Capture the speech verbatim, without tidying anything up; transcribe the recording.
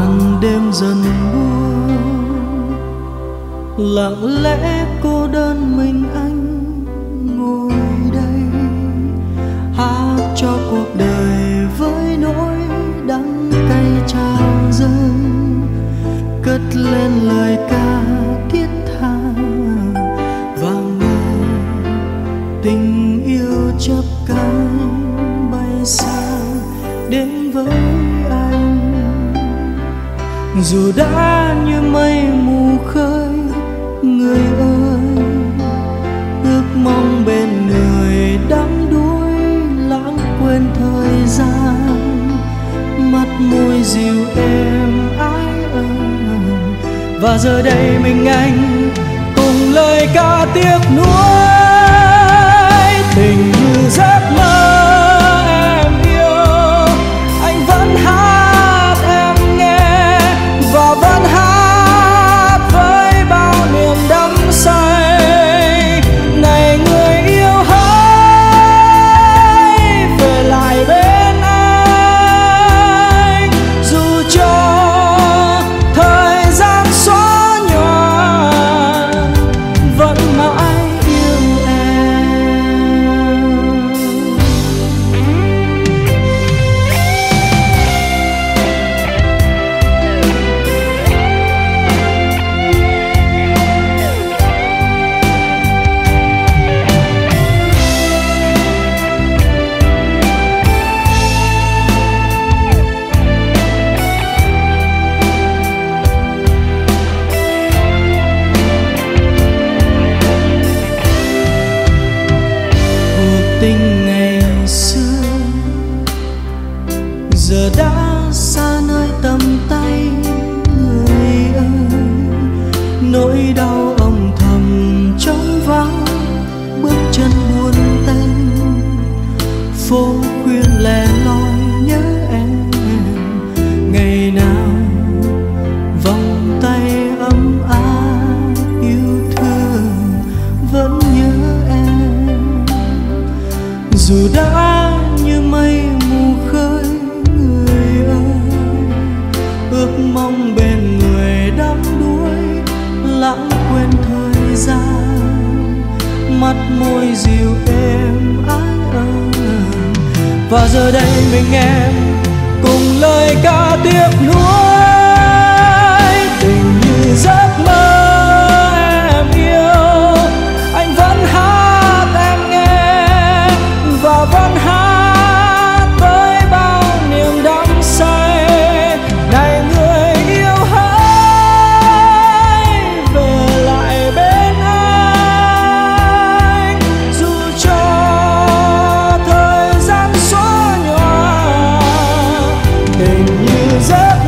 màn đêm dần buông, lặng lẽ cô đơn mình anh ngồi đây, hát cho cuộc đời với nỗi đắng cay trào dâng, cất lên lời ca thiết tha vang mơ tình yêu chớp cánh bay xa đến với anh. Dù đã như mây mù khơi, người ơi, ước mong bên người đắm đuối lãng quên thời gian, mắt môi dịu êm ái ân. Và giờ đây mình anh cùng lời ca tiếc nuối, tình như giấc mơ em yêu, anh vẫn hát em nghe và vẫn hát với bao niềm đắm say. Này người yêu hỡi, về lại bên anh, dù cho thời gian xóa nhòa vẫn mãi yêu em. Cuộc tình ngày xưa giờ đã xa nơi tầm tay, người ơi, nỗi đau âm thầm trong vắng, bước chân buồn tênh, phố khuya lẻ loi nhớ em. Ngày nào vòng tay ấm áp yêu thương vẫn nhớ em. Dù đã như mây mù khơi, người ơi, ước mong bên người đắm đuối lãng quên thời gian, mắt môi dịu êm ái ân. Và giờ đây mình em cùng lời ca tiếc nuối, tình như giấc mơ em yêu, anh vẫn hát em nghe và vẫn hát với bao niềm đắm say. Này người yêu hỡi, về lại bên anh, dù cho thời gian xóa nhòa tình như giấc